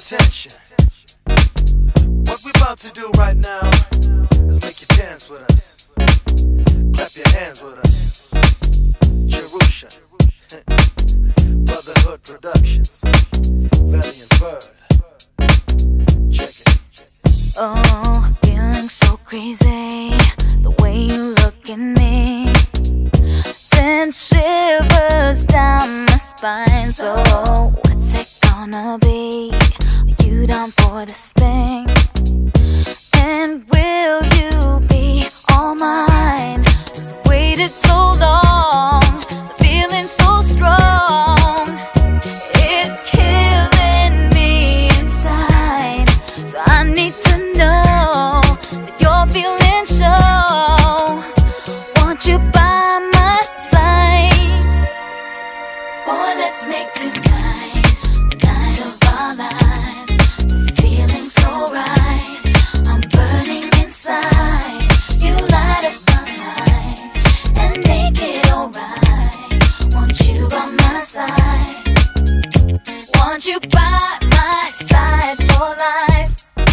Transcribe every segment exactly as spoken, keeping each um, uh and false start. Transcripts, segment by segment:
attention. What we about to do right now is make you dance with us. Clap your hands with us. Jerusha. Brotherhood Productions. Valiant Bird. Check it. Oh, feeling so crazy. The way you look at me sends shivers down my spine. So what's it gonna be? Are you down for this thing? And will you be all mine? 'Cause I waited so long, the feeling so strong. It's killing me inside. So I need to know that you're feeling sure. Want you by my side. Boy, let's make tonight the night of our lives. The feeling's so right, I'm burning inside. You light up my life and make it alright. Want you by my side. Want you by my side for life.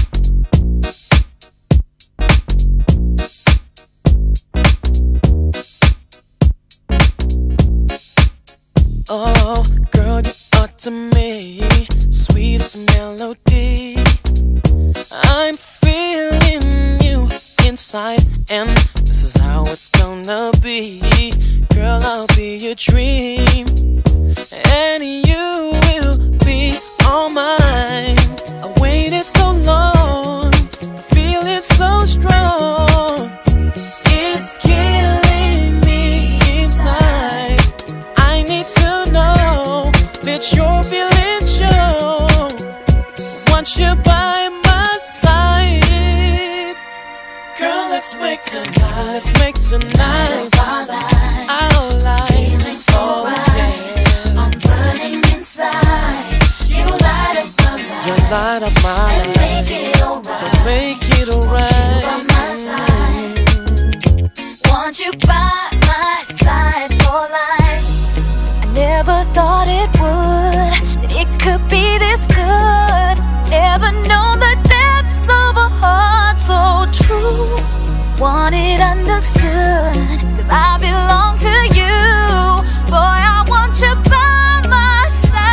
Oh, girl, you are to me sweetest melody. I'm feeling you inside, and this is how it's gonna be. Girl, I'll be your dream, and you will be all mine. I waited so long, the feeling's so strong. It's killing me inside. I need to know that you're feeling sure. Want you by my side. Girl, let's make tonight, let's make tonight our lives, our lives. Feeling so right, yeah. I'm burning inside. You light up my life, you light up my life, and make it alright. So make it alright. Want you by my side. Want you by my side for life. I never thought it would, that it could be this good. Never known the depths of a heart so true. Want it understood, 'cause I belong to you. Boy, I want you by my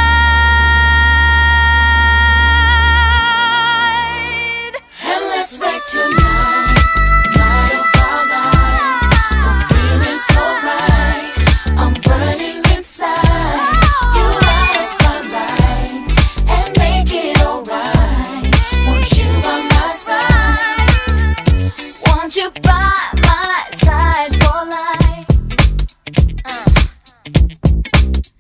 side. And let's make tonight night of our lives. The feeling's so right, I'm burning inside. You light up my life and make it alright. Want you by my side. Want you by my side for life. uh.